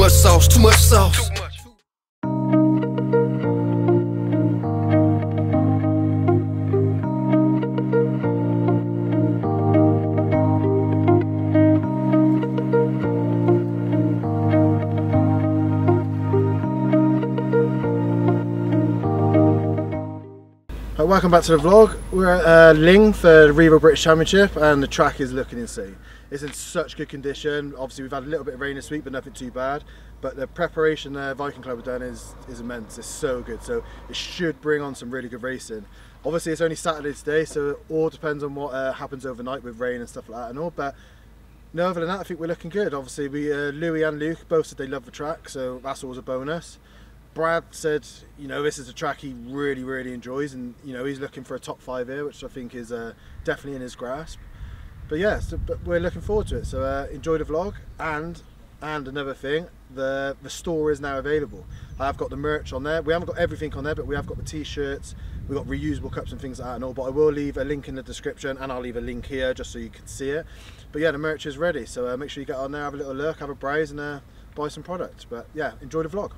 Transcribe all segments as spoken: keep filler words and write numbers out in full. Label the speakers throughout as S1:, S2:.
S1: much sauce, too much sauce.
S2: Welcome back to the vlog. We're at uh, Lyng for the Revo British Championship and the track is looking insane. It's in such good condition. Obviously we've had a little bit of rain this week but nothing too bad. But the preparation the Viking Club have done is, is immense. It's so good. So it should bring on some really good racing. Obviously it's only Saturday today, so it all depends on what uh, happens overnight with rain and stuff like that and all. But no, other than that I think we're looking good. Obviously we, uh, Louis and Luke both said they love the track, so that's always a bonus. Brad said, you know, this is a track he really, really enjoys, and you know he's looking for a top five here, which I think is uh, definitely in his grasp. But yeah, so, but we're looking forward to it. So uh, enjoy the vlog, and and another thing, the the store is now available. I've got the merch on there. We haven't got everything on there, but we have got the t-shirts, we've got reusable cups and things like that and all. But I will leave a link in the description, and I'll leave a link here just so you can see it. But yeah, the merch is ready, so uh, make sure you get on there, have a little look, have a browse, and uh, buy some products. But yeah, enjoy the vlog.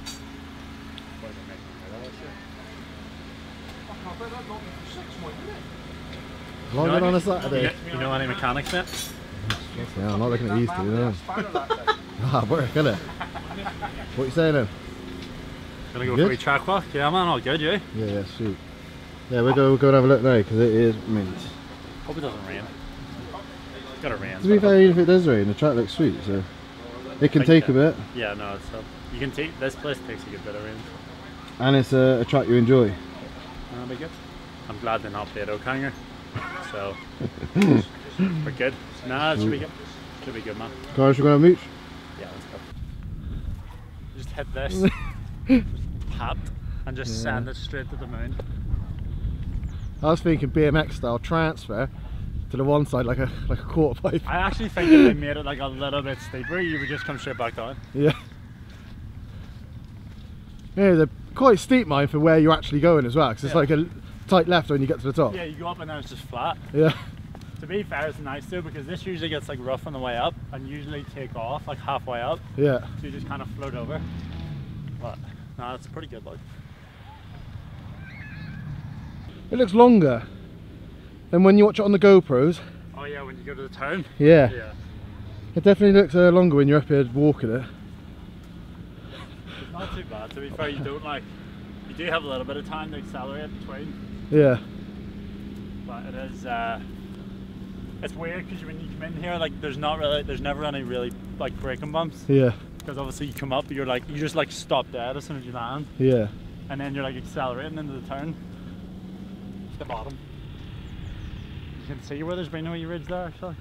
S2: Longer on a Saturday.
S3: You know any mechanics yet?
S2: Yeah, I'm not looking at these two, you know. Ah, work, isn't it? What are you saying then?
S3: Gonna go
S2: good?
S3: for a track walk? Yeah man, all good, you?
S2: Yeah, yeah, shoot. Yeah, we'll go, we'll go and have a look now because it is mint.
S3: Hope it doesn't rain. It's gotta rain.
S2: To be fair, even if it does rain, the track looks sweet, so it can take a bit.
S3: Yeah, no, it's uh, you can take, this place takes a good bit of rain.
S2: And it's a, a track you enjoy.
S3: That'll be good. I'm glad they're not played O'Kanger. So we're good. Nah, it should be good. Should be good, man.
S2: Guys, we're going to mooch?
S3: Yeah, let's go. Just hit this, just pat, and just yeah. send it straight to the moon.
S2: I was thinking B M X style transfer to the one side like a like a quarter pipe.
S3: I actually think if they made it like a little bit steeper, you would just come straight back down.
S2: Yeah. Yeah, they're quite steep, mine, for where you're actually going as well, because it's yeah. like a tight left when you get to the top.
S3: Yeah, you go up and then it's just flat.
S2: Yeah.
S3: To be fair, it's nice too, because this usually gets like rough on the way up and usually take off like halfway up.
S2: Yeah.
S3: So you just kind of float over. But no, it's pretty good, like.
S2: It looks longer than when you watch it on the GoPros.
S3: Oh yeah, when you go to the turn?
S2: Yeah.
S3: Yeah.
S2: It definitely looks uh, longer when you're up here walking it.
S3: It's not too bad, to be fair. You don't like, you do have a little bit of time to accelerate between.
S2: Yeah.
S3: But it is, uh, it's weird because when you come in here, like there's not really, there's never any really like braking bumps.
S2: Yeah.
S3: Because obviously you come up, you're like, you just like stop dead as soon as you land.
S2: Yeah.
S3: And then you're like accelerating into the turn. The bottom. You can see where there's been no ridge there actually.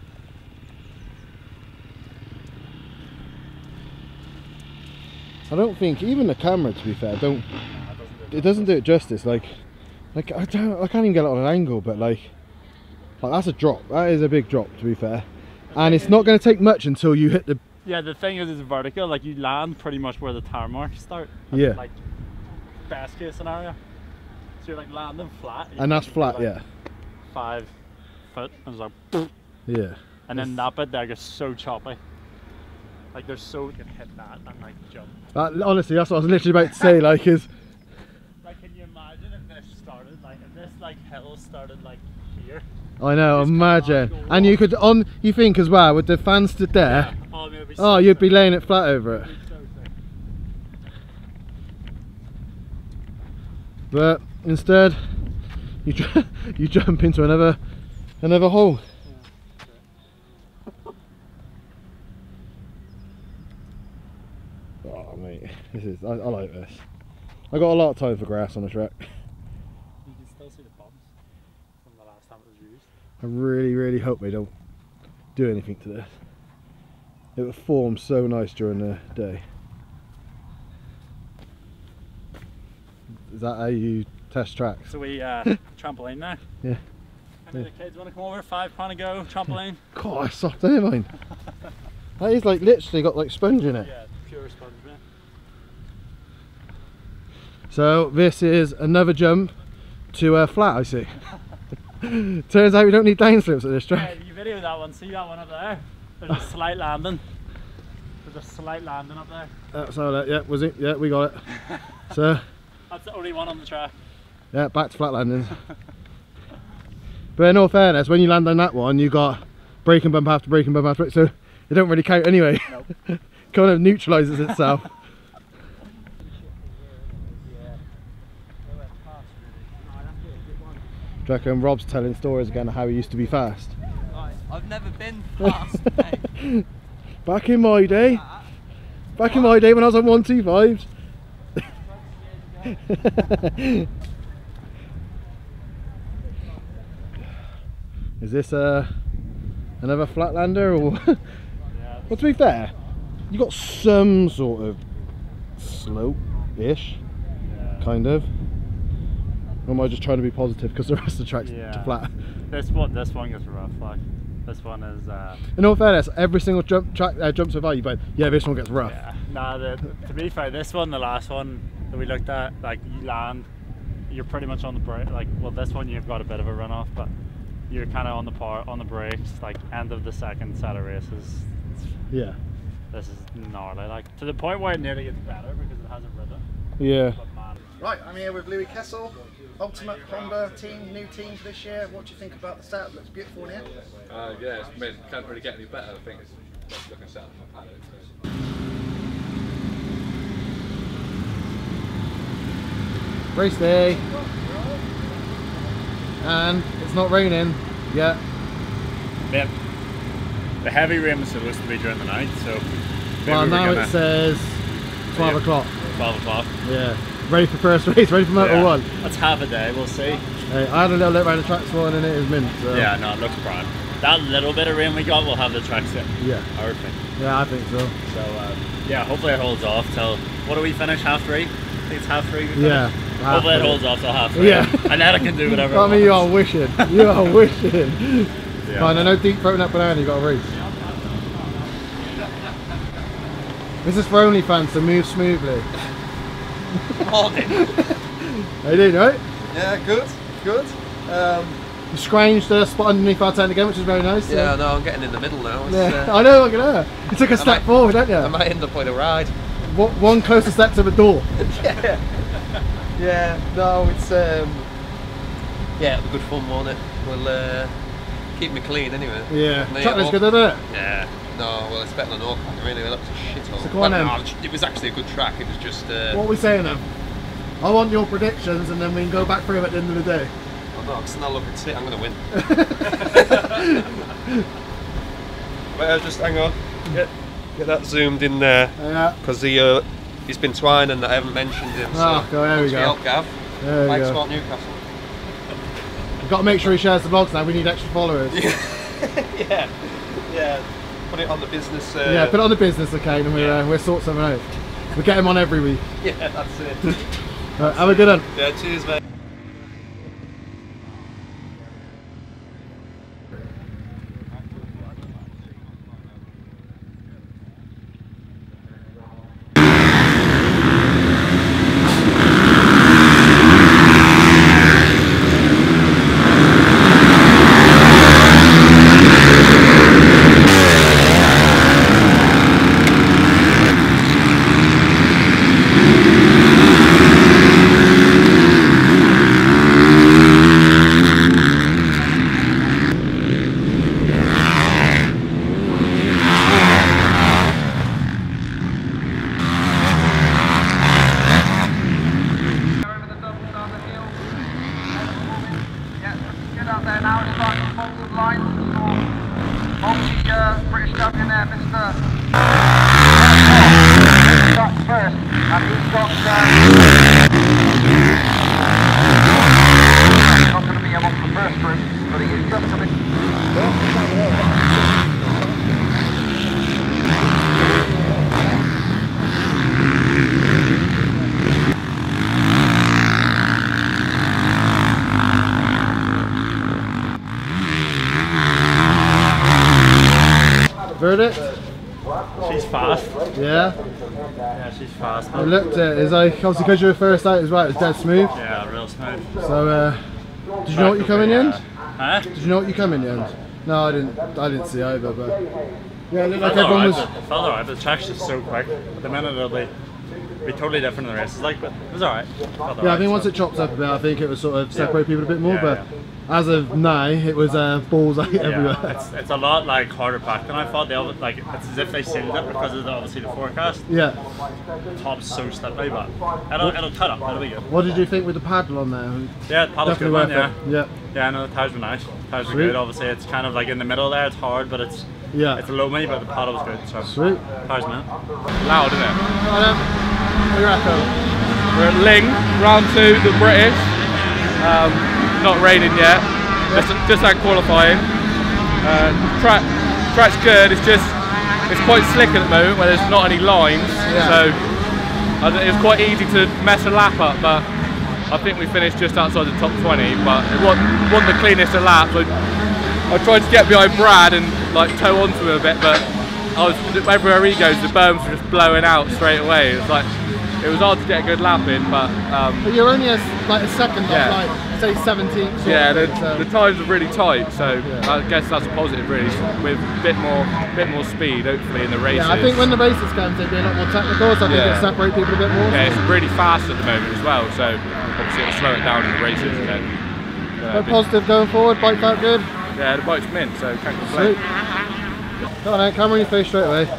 S2: I don't think even the camera, to be fair, don't.
S3: No, it doesn't do it,
S2: it doesn't do it justice. Like, like I don't, I can't even get it on an angle, but like, like that's a drop. That is a big drop, to be fair. And it's not going to take much until you hit the.
S3: Yeah, the thing is, it's vertical. Like you land pretty much where the tire marks start.
S2: And yeah.
S3: Like best case scenario. So you're like landing flat.
S2: And that's flat,
S3: like
S2: yeah.
S3: Five foot, and it's like.
S2: Yeah.
S3: And then that bit there gets so choppy. Like they're so you can hit that and like jump.
S2: That, honestly, that's what I was literally about to say. Like, is.
S3: Like, can you imagine if this started like if this like hill started like here?
S2: I know, imagine. And you could on you think as well with the fan stood there.
S3: Yeah. Oh, I mean,
S2: oh
S3: so
S2: you'd
S3: sick.
S2: be laying it flat over it.
S3: So
S2: but instead, you you jump into another another hole. Oh mate, this is I, I like this. I got a lot of time for grass on the track.
S3: You can still see the bumps from the last time it was used.
S2: I really, really hope they don't do anything to this. It would form so nice during the day. Is that how you test tracks?
S3: So we uh, trampoline now.
S2: Yeah.
S3: Any of the kids want to come over? Five pound a go, trampoline.
S2: God, that's soft, isn't it, mine? That is like literally got like sponge in it.
S3: Yeah, pure sponge, man.
S2: So this is another jump to a uh, flat, I see. Turns out we don't need downslips at this track.
S3: Yeah, you video that one, see that one up there? There's a slight landing. There's a slight landing up there.
S2: That's all that. Yeah, was it? Yeah, we got it. So.
S3: That's the only one on the track.
S2: Yeah, back to flat landings. But in all fairness, when you land on that one, you got braking bump after braking bump after it, so it don't really count anyway. Nope. Kind of neutralises itself. Do you reckon Rob's telling stories again of how he used to be fast?
S1: I've never been fast, mate.
S2: Back in my day, back in my day when I was on one two fives. Is this uh, another Flatlander or?
S3: Yeah,
S2: well, to be fair, you got some sort of slope-ish,
S3: yeah.
S2: kind of. Or am I just trying to be positive because the rest of the track's
S3: yeah.
S2: too flat?
S3: This one, this one gets rough. Like this one is. Uh,
S2: In all fairness, every single jump track uh, jump so far, you but yeah, this one gets rough.
S3: Yeah. Nah, the, to be fair, this one, the last one that we looked at, like you land, you're pretty much on the brake. Like, well, this one you've got a bit of a run off, but you're kind of on the par on the brakes. Like end of the second set of races.
S2: Yeah.
S3: This is gnarly. Like to the point where it nearly gets better because it hasn't ridden.
S2: Yeah.
S3: But man,
S4: Right, I'm here with Louis Kessel, Ultimate Honda team, new team for this year. What do you think about the setup? Looks beautiful in here.
S5: Uh, yeah, it's, I mean, can't really get any better. I think it's best looking setup I've had it. So.
S2: Race day. And it's not raining yet.
S3: man, the heavy rain was supposed to be during the night, so. maybe
S2: Well,
S3: we're
S2: now
S3: gonna,
S2: it says twelve o'clock.
S3: twelve o'clock.
S2: Yeah. Ready for first race, ready for Moto
S3: Yeah.
S2: one.
S3: That's half a day, we'll see.
S2: Hey, I had a little look around the track this morning and it is mint. So.
S3: Yeah, no, it looks grand. That little bit of rain we got will have the track set.
S2: Yeah.
S3: Perfect.
S2: Yeah, I think so.
S3: So, um, yeah, hopefully it holds off till, what do we finish, half three? I think it's half three we finish?
S2: Yeah.
S3: Hopefully it holds off till half three.
S2: Yeah.
S3: And then I can do whatever
S2: I mean, you are
S3: wants.
S2: wishing. You are wishing.
S3: Yeah.
S2: Fine, I know deep throating that banana, you got a race. This is for OnlyFans, so move smoothly.
S4: Morning.
S2: How you doing, right?
S4: Yeah, good, good. Um,
S2: You scrounged the spot underneath our tent again, which is very nice. So.
S4: yeah, no, I'm getting in the middle now. It's,
S2: Yeah.
S4: uh,
S2: I know, look at her. You took a step
S4: might-
S2: forward, didn't you?
S4: I might end up with a ride.
S2: What, one closer step to the door.
S4: yeah. Yeah, no, it's um, yeah, it'll be good fun, won't it? We'll uh, keep me clean anyway.
S2: Yeah.
S4: No,
S2: Track looks
S4: yeah,
S2: good, doesn't it?
S4: Yeah. No, well, it's better than Auckland, really. That was a shithole.
S2: So go on
S4: well,
S2: then.
S4: no, it was actually a good track. It was just. Uh,
S2: What are we saying then? I want your predictions and then we can go back through them at the end of the day.
S4: I'm not, because now look at it, I'm going to win. Wait, uh, just hang on. Get, get that zoomed in there.
S2: Yeah.
S4: Because he, uh, he's been twining and I haven't mentioned him. So
S2: Oh, go, there we go.
S4: Help, Gav.
S2: There we
S4: Like
S2: go.
S4: Sport Newcastle.
S2: We've got to make sure he shares the vlogs now, we need extra followers.
S4: yeah. Yeah. Put it on the business. Uh,
S2: Yeah, put it on the business account and we'll, uh, we'll sort something out. We'll get him on every week.
S4: Yeah, that's it.
S2: Right, have a good one.
S4: Yeah, cheers, mate.
S6: British champion there, Mister Starts first, and he's got uh, not going to be able to the first race, but he is just a bit.
S2: Verdict?
S3: She's fast.
S2: Yeah?
S3: Yeah, she's fast.
S2: I looked at it, it's like, obviously because you were first out as well, it was dead smooth.
S3: Yeah, real smooth.
S2: So, uh, did you know what you come in the end?
S3: Huh?
S2: Did you know what you come in the end? No, I didn't. I didn't see either, but yeah, it looked like
S3: Felt
S2: everyone
S3: alright,
S2: was.
S3: it felt alright. The track's just so quick. At the minute it'll be, be totally different in the races, like, but it was alright.
S2: Yeah, I think once it chops up a bit, I think it was sort of separate people a bit more.
S3: Yeah,
S2: but
S3: yeah.
S2: as of now, it was uh, balls like
S3: Yeah,
S2: everywhere.
S3: it's, it's a lot like harder packed than I thought. They all, like it's as if they sealed it because of the, obviously the forecast.
S2: Yeah.
S3: The top's so slippery, but it'll, it'll cut up. It'll be good.
S2: What did you think with the paddle on there?
S3: Yeah, the paddle's good,
S2: Definitely
S3: man,
S2: worth
S3: yeah.
S2: it. Yeah.
S3: Yeah, no, the tires were nice. The tires were
S2: Sweet.
S3: good. Obviously, it's kind of like in the middle there. It's hard, but it's
S2: Yeah.
S3: it's low me, but the paddle was good. So
S2: Sweet.
S3: tires, man.
S7: Loud, isn't it?
S2: What do you reckon?
S7: We're at Lyng, round two, the British. Um, not raining yet. Just, just had qualifying. Uh, track, track's good. It's just it's quite slick at the moment where there's not any lines.
S2: Yeah.
S7: So I th- it was quite easy to mess a lap up, but I think we finished just outside the top twenty. But it wasn't, wasn't the cleanest of laps. I, I tried to get behind Brad and like tow onto him a bit, but I was everywhere he goes, the berms were just blowing out straight away. It was like it was hard to get a good lap in, but um,
S2: But you're only a, like a second off,
S7: Yeah.
S2: like say seventeenth.
S7: yeah, the,
S2: so.
S7: the times are really tight, so
S2: Yeah.
S7: I guess that's a positive, really, with a bit more, bit more speed, hopefully, in the races.
S2: Yeah, I think when the races come, they'll be a lot more technical, so I think
S7: Yeah.
S2: it'll separate people a bit more.
S7: Yeah, it's really fast at the moment as well, so obviously it'll slow it down in the races. And then, uh,
S2: But positive going forward, bike felt good.
S7: yeah, the bike's mint, so can't complain.
S2: Sweet. Come on then, camera on your face straight away.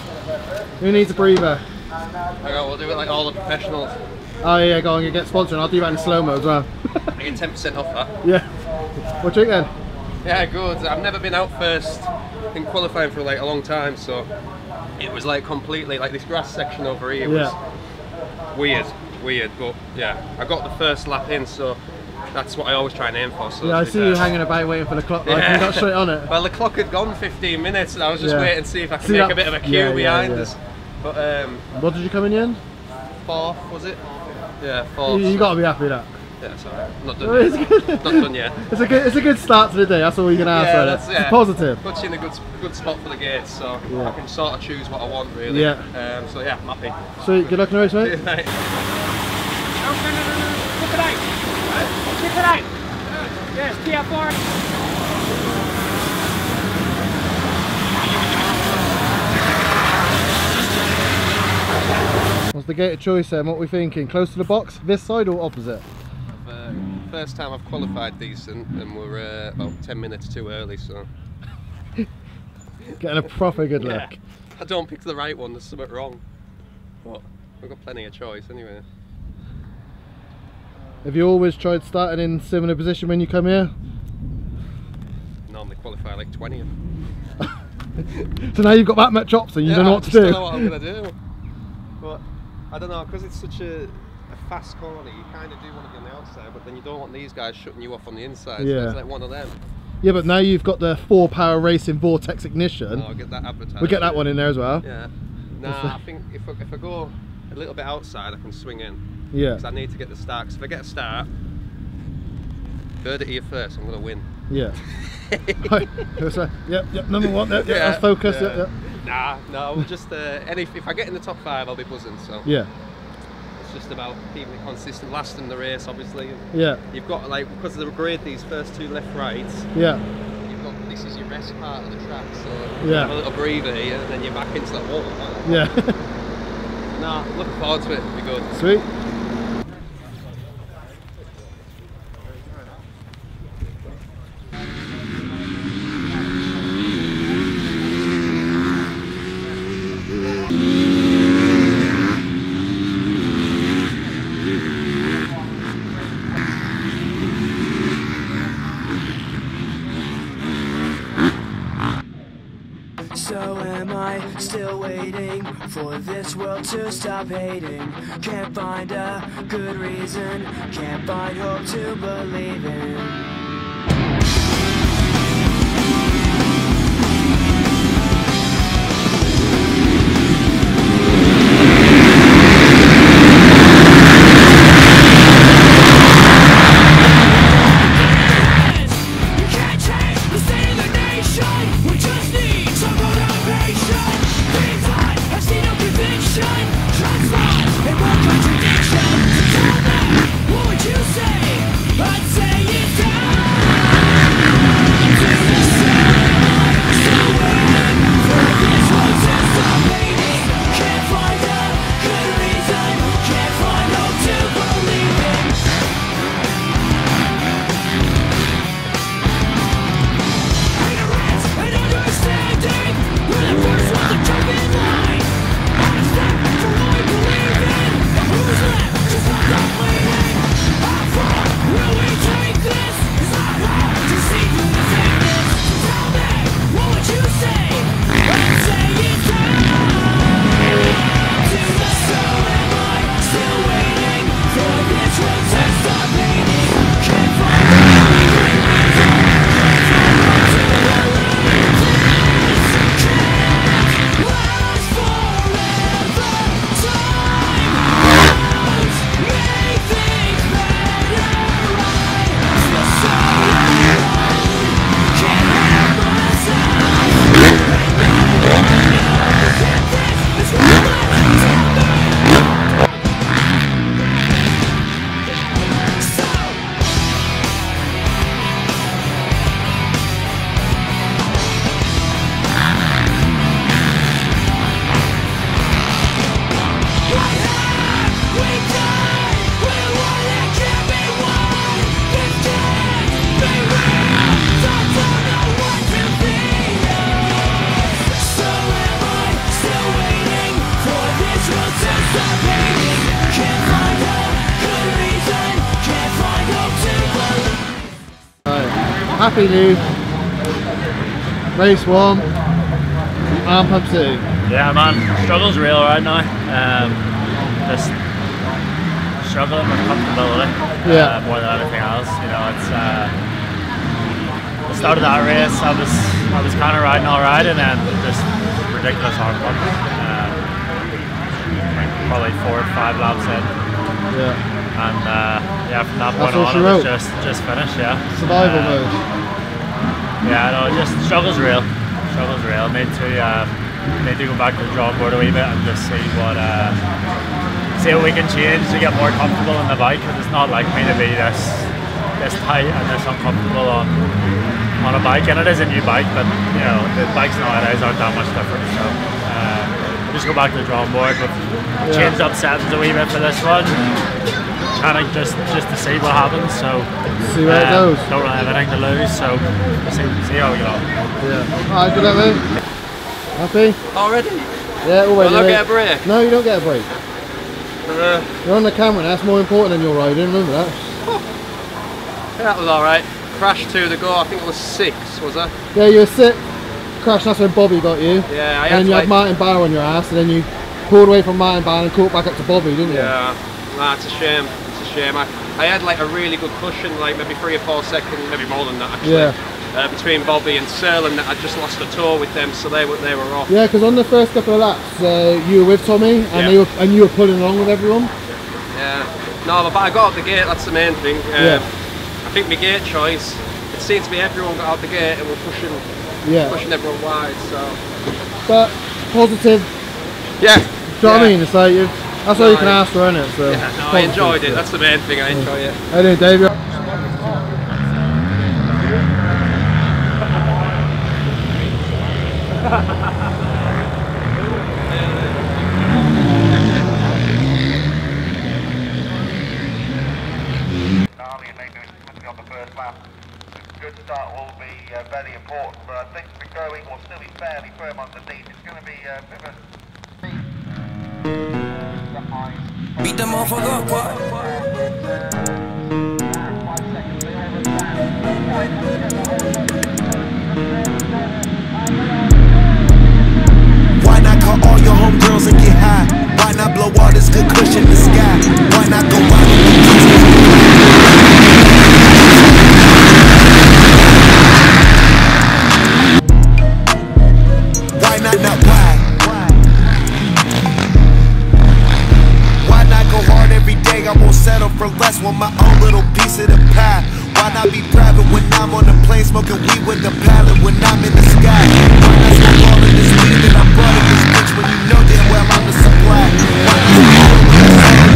S2: Who needs a breather?
S4: Hang on, we'll do it like all the professionals.
S2: Oh yeah, go on, you get sponsored. I'll do that in slow-mo as well.
S4: I get ten percent off that.
S2: Yeah. What do you think then?
S4: Yeah, good. I've never been out first in qualifying for like a long time, so it was like completely like this grass section over here was
S2: Yeah.
S4: weird, weird. But yeah, I got the first lap in, so that's what I always try and aim for. So
S2: Yeah, I
S4: to be
S2: see
S4: fair.
S2: you hanging about waiting for the clock. Like,
S4: Yeah.
S2: you got straight on it.
S4: Well, the clock had gone fifteen minutes, and I was just
S2: Yeah.
S4: waiting to see if I could
S2: See
S4: make
S2: that-
S4: a bit of a queue
S2: yeah, yeah,
S4: behind
S2: yeah.
S4: us. But um,
S2: What did you come in the end?
S4: fourth was it? Yeah, fourth.
S2: You, you got to be happy with that.
S4: Yeah, it's alright. Not
S2: Oh,
S4: done
S2: it's
S4: yet.
S2: good.
S4: Not done yet.
S2: It's a good, it's a good start to the day. That's all you can ask
S4: Yeah,
S2: for.
S4: that's-
S2: It's
S4: yeah.
S2: positive.
S4: Puts you in a good good spot for the gates, so
S2: Yeah.
S4: I can sort of choose what I want really.
S2: Yeah.
S4: Um, so yeah, I'm happy.
S2: Sweet. Good luck in the race, mate.
S4: Right.
S2: What's the gate of choice then? What are we thinking? Close to the box, this side or opposite?
S4: Uh, first time I've qualified decent, and we're uh, about ten minutes too early, so
S2: Getting a proper good
S4: yeah.
S2: look.
S4: I don't pick the right one. There's something wrong, but we've got plenty of choice anyway.
S2: Have you always tried starting in similar position when you come here?
S4: Normally qualify like twentieth.
S2: So now you've got that much option, you
S4: yeah,
S2: don't know
S4: I
S2: what to
S4: just
S2: do.
S4: don't know what I'm gonna do. But I don't know, because it's such a, a fast corner. You kind of do want to be on the outside, but then you don't want these guys shutting you off on the inside.
S2: Yeah.
S4: So it's like one of them.
S2: Yeah, but now you've got the four power racing Vortex ignition.
S4: Oh, I'll get that advertised.
S2: We'll get that one in there as well.
S4: Yeah. Nah, I think if I, if I go a little bit outside, I can swing in.
S2: Yeah.
S4: Because I need to get the start. 'Cause if I get a start, bird it here first, I'm going to win.
S2: Yeah. Right. So, yep, yep, number one. Yep, yep,
S4: Yeah,
S2: that's focus.
S4: yeah.
S2: Yep, yep.
S4: Nah, no, we'll just, uh, any, if I get in the top five, I'll be buzzing. So
S2: Yeah.
S4: it's just about keeping it consistent, last in the race, obviously.
S2: Yeah.
S4: You've got, like, because of the grade, these first two left rights,
S2: Yeah.
S4: you've got, this is your rest part of the track, so
S2: Yeah.
S4: you have a little breather here, and then you're back into that wall.
S2: Yeah.
S4: Nah, looking forward to it, it'll be good.
S2: Sweet.
S8: So am I still waiting for this world to stop hating? Can't find a good reason, can't find hope to believe in. I'd say it's time to
S2: happy Luke. Race one, arm pump two.
S3: Yeah, man, struggle's real right now. Um, just struggling with comfortability
S2: Yeah.
S3: uh, more than anything else. You know, it's uh, the start of that race. I was I was kind of riding all right, and then just ridiculous arm pump. Uh, probably four or five laps in.
S2: Yeah.
S3: And uh, yeah, from that point
S2: That's
S3: on,
S2: what
S3: it was
S2: she
S3: just just finished. Yeah.
S2: Survival
S3: uh,
S2: mode.
S3: Yeah, no, just struggle's real. Struggle's real. Need to uh, need to go back to the drawing board a wee bit and just see what uh, see what we can change to get more comfortable on the bike. Because it's not like me to be this this tight and this uncomfortable on on a bike. And it is a new bike, but you know the bikes nowadays aren't that much different. So uh, just go back to the drawing board. We've
S2: Yeah.
S3: changed up settings a wee bit for this one. Kind of just just to see what happens. So
S2: See where it
S3: um,
S2: goes.
S3: Don't really have anything to lose. So see see how we go.
S2: Yeah. Alright, good luck, mate. Happy?
S4: Already?
S2: Yeah, all
S4: Will I
S2: ready.
S4: get a break?
S2: No, you don't get a break.
S4: Uh,
S2: You're on the camera, that's more important than your riding, remember that?
S4: that was alright. Crash two to go, I think it was six, was it?
S2: Yeah, you were sick. Crash, that's when Bobby got you.
S4: Yeah, I
S2: And
S4: had
S2: then you
S4: like,
S2: had Martin Barr on your ass, and then you pulled away from Martin Barr and caught back up to Bobby, didn't you?
S4: Yeah, nah, it's a shame. It's a shame. I, I had like a really good cushion, like maybe three or four seconds, maybe more than that actually.
S2: Yeah.
S4: Uh, between Bobby and Searle, and I just lost a toe with them, so they were they were off.
S2: Yeah, because on the first couple of laps, uh, you were with Tommy, and
S4: Yeah.
S2: they were, and you were pulling along with everyone.
S4: Yeah. No, but I got out the gate. That's the main thing. Um,
S2: Yeah.
S4: I think my gate choice. It seems to be everyone got out the gate and we're pushing,
S2: Yeah.
S4: pushing everyone wide. So.
S2: But positive.
S4: Yeah.
S2: Do you know what I
S4: Yeah.
S2: mean? It's like you, that's all you can
S4: No,
S2: ask for, isn't it? So
S4: Yeah, no, I
S2: positive,
S4: enjoyed it.
S2: yeah.
S4: That's the main thing. I enjoy it.
S2: How you doing, Dave?
S6: on the first lap. A good start will be uh, very important, but I think the going will still be fairly firm underneath. It's going to be a bit of a
S8: Beat the motherfucker up, what?
S9: Why not call all your homegirls and get high? Why not blow all this good kush in the sky? Why not go out and Why not, not why? Why not go hard every day? I won't settle for less, want my own little piece of the pie. Why not be private when I'm on the plane smoking weed with the pilot when I'm in the sky? Why not smoke all of this weed that I brought in this bitch when you know damn well I'm the supply? Why not smoke all of this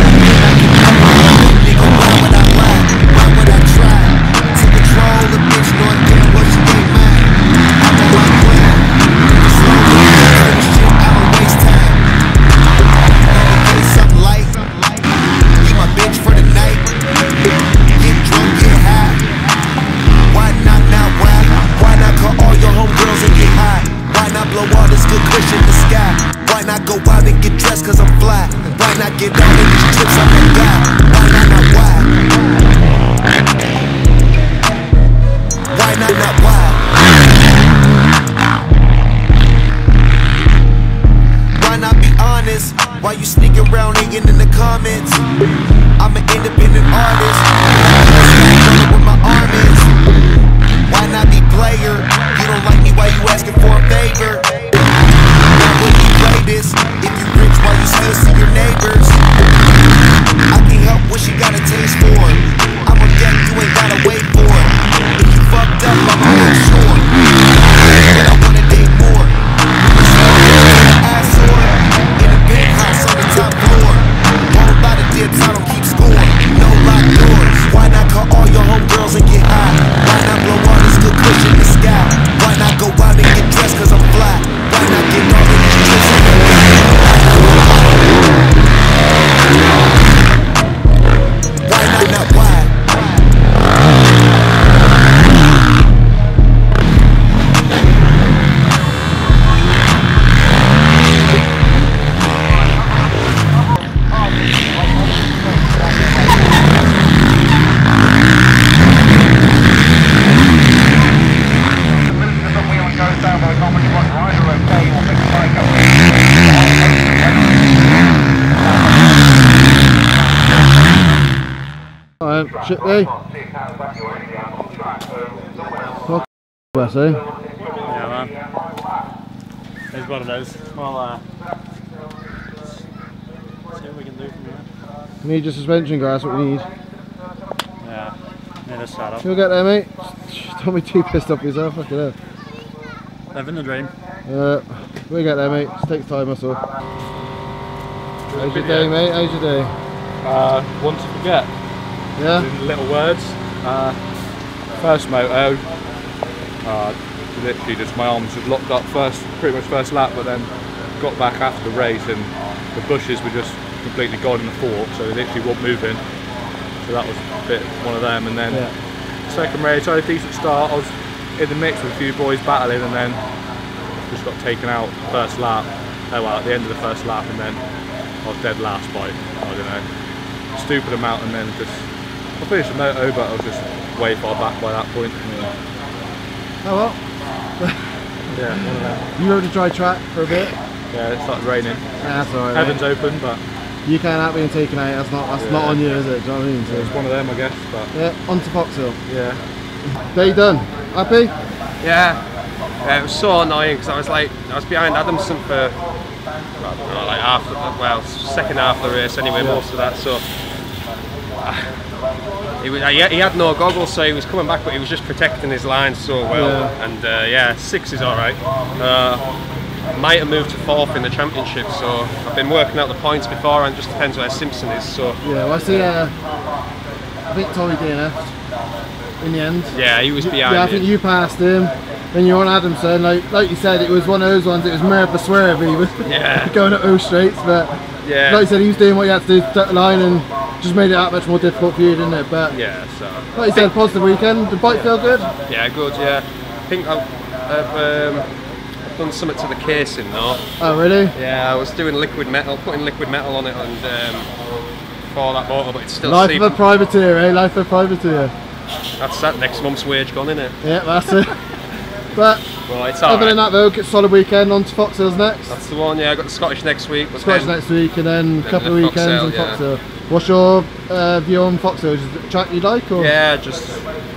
S9: nigga, why would I lie? Why would I try to control the bitch knowing damn well she ain't mine? I'm on my plan. Slow down, this shit, I don't waste time. Get something light. Be my bitch for the night. Get drunk, get high. Why not now, why? Why not call all your homegirls and get high? Why not blow all this good kush in the sky? Why not go out and get dressed cause I'm fly? Why not get down in these trips I'm a guy? Why not not why? Why not not why? Why not be honest? Why you sneaking around hating in the comments? I'm an independent artist. With my arm is. Why not be player? You don't like me, why you asking for a favor? Why would you play this? If you rich, why you still see your neighbors? I can help
S6: What rider okay, we'll pick the bike up.
S2: Alright, shit day. Well, see.
S3: Yeah, man. It's what it is. Well, uh, see what we can do from here.
S2: We need your suspension, guys. That's what we need.
S3: Yeah, need a setup.
S2: You'll get there, mate. Don't be too pissed off yourself. Look at that.
S3: Living the dream.
S2: Uh, we'll get there, mate. Just takes time, that's all. How's your day, mate? How's your day?
S7: Uh, one to forget.
S2: Yeah?
S7: In little words. Uh, first moto. Uh, literally just my arms just locked up first, pretty much first lap, but then got back after the race and the bushes were just completely gone in the fork, so they literally weren't moving. So that was a bit one of them. And then
S2: Yeah.
S7: second race, I had a decent start. I was in the mix with a few boys battling, and then just got taken out first lap. Oh well, at the end of the first lap, and then I was dead last by, I don't know, a stupid amount, and then just I finished the moto, but I was just way far back by that point.
S2: Oh well.
S7: Yeah, one of them.
S2: You rode a dry track for a bit.
S7: Yeah, it started raining.
S2: Yeah, that's alright.
S7: Heaven's open, but
S2: you can't have being taken out. That's not. That's
S7: Yeah.
S2: not on you, is it? Do you know what I mean? So,
S7: it's one of them, I guess. But
S2: yeah, on to Fox Hill.
S7: yeah,
S2: Day done. Happy?
S4: Yeah, yeah, it was so annoying because I was like, I was behind Adamson for, well, I don't know, like half, the, well, second half of the race anyway,
S2: Yeah.
S4: most of that. So he was, he had no goggles, so he was coming back, but he was just protecting his lines so well.
S2: Yeah.
S4: And uh, yeah, six is all right. Uh, might have moved to fourth in the championship, so I've been working out the points before, and it just depends where Simpson is. So
S2: Yeah, well, I see. Uh, I think Tommy D N F'd in the end.
S4: yeah, he was behind
S2: Yeah, I
S4: me.
S2: think you passed him. Then you're on Adamson. Like, like you said, it was one of those ones. It was Merv the Swerve. He was
S4: Yeah.
S2: going up those straights, but
S4: Yeah.
S2: like you said, he was doing what he had to do to tuck the line, and just made it that much more difficult for you, didn't it? But
S4: Yeah, so
S2: like you said, positive weekend. The bike felt good.
S4: yeah, good. Yeah, I think I've, I've um, done something to the casing though.
S2: Oh really?
S4: Yeah, I was doing liquid metal, putting liquid metal on it, and um, for that motor, but it's still
S2: Life
S4: steep.
S2: of a privateer, eh? Life of a privateer.
S4: That's that next month's wage gone, isn't it?
S2: Yeah, that's it. But
S4: Well, it's
S2: other
S4: alright.
S2: than that, though, get solid weekend. On to Fox Hills next.
S4: That's the one. Yeah, I got the Scottish next week. But
S2: Scottish
S4: then,
S2: next week, and then a
S4: then
S2: couple
S4: the
S2: of
S4: Fox
S2: weekends
S4: Hill,
S2: on
S4: yeah.
S2: Fox Hill. What's your uh, view on Fox Hill? Is it a track you like? Or?
S4: Yeah, just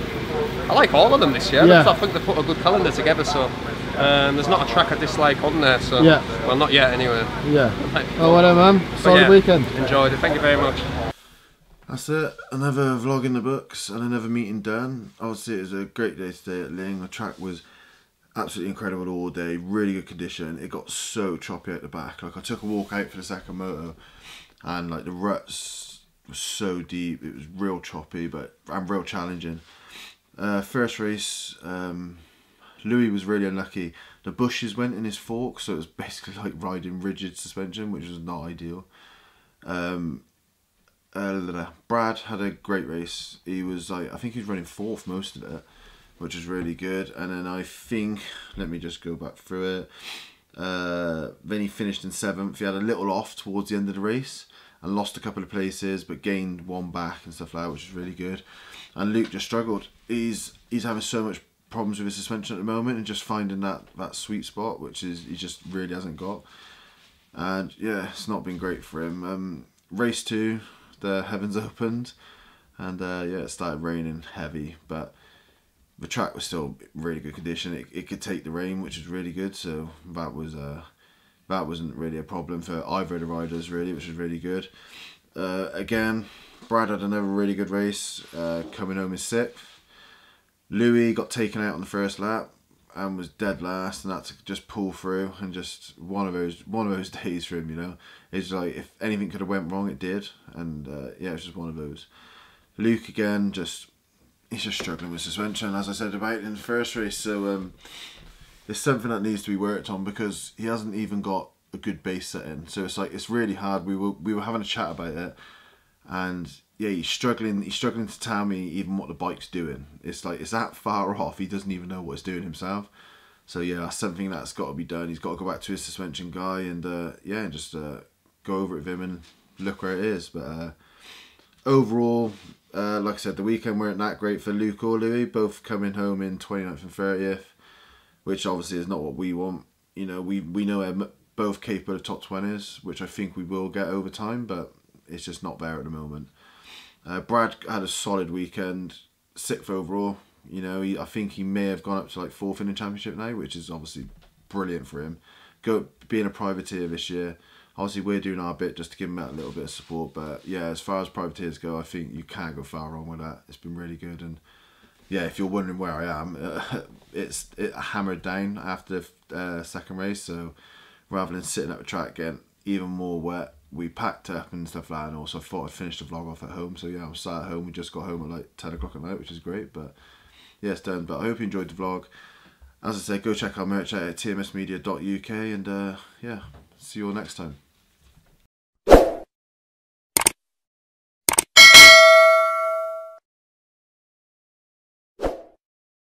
S4: I like all of them this year.
S2: Yeah.
S4: I think they put a good calendar together. So um, there's not a track I dislike on there. So
S2: Yeah.
S4: well, not yet anyway.
S2: Yeah.
S4: Like,
S2: Oh, well done, man.
S4: but
S2: Solid
S4: yeah,
S2: weekend.
S4: Enjoyed it. Thank you very much.
S2: That's it. Another vlog in the books and another meeting done. Obviously, it was a great day today at Lyng. The track was absolutely incredible all day. Really good condition. It got so choppy at the back. Like, I took a walk out for the second moto, and like the ruts was so deep. It was real choppy, but and real challenging. Uh, first race, um, Louis was really unlucky. The bushes went in his fork, so it was basically like riding rigid suspension, which was not ideal. Um, Uh, Brad had a great race. He was like, I think he was running fourth most of it, which was really good. And then I think, let me just go back through it. Uh, then he finished in seventh. He had a little off towards the end of the race and lost a couple of places, but gained one back and stuff like that, which is really good. And Luke just struggled. He's he's having so much problems with his suspension at the moment, and just finding that that sweet spot, which is he just really hasn't got. And yeah, it's not been great for him. Um, race two, the heavens opened, and uh, yeah, it started raining heavy, but the track was still really good condition. It, it could take the rain, which is really good, so that was uh, that wasn't really a problem for either of the riders really, which was really good. Uh, again, Brad had another really good race, uh, coming home in sixth. Louis got taken out on the first lap and was dead last, and had to just pull through, and just one of those one of those days for him, you know. It's like if anything could have went wrong, it did, and uh, yeah, it's just one of those. Luke again, just he's just struggling with suspension, as I said about in the first race. So um, it's something that needs to be worked on, because he hasn't even got a good base setting. So it's like it's really hard. We were we were having a chat about it, and yeah, he's struggling. He's struggling to tell me even what the bike's doing. It's like it's that far off. He doesn't even know what it's doing himself. So yeah, that's something that's got to be done. He's got to go back to his suspension guy, and uh, yeah, just uh, go over it with him and look where it is. But uh, overall, uh, like I said, the weekend weren't that great for Luke or Louis, both coming home in twenty-ninth and thirtieth, which obviously is not what we want. You know, we we know we're both capable of top twenties, which I think we will get over time, but it's just not there at the moment. Uh, Brad had a solid weekend, sixth overall. You know, he, I think he may have gone up to like fourth in the championship now, which is obviously brilliant for him. Go being a privateer this year. Obviously, we're doing our bit just to give him that little bit of support. But yeah, as far as privateers go, I think you can't go far wrong with that. It's been really good. And yeah, if you're wondering where I am, uh, it's it hammered down after the uh, second race. So rather than sitting at the track getting even more wet, we packed up and stuff like that. And also, I thought I'd finish the vlog off at home. So yeah, I was sat at home. We just got home at like ten o'clock at night, which is great. But yeah, it's done. But I hope you enjoyed the vlog. As I said, go check our merch out at t m s media dot u k, and uh, yeah, see you all next time.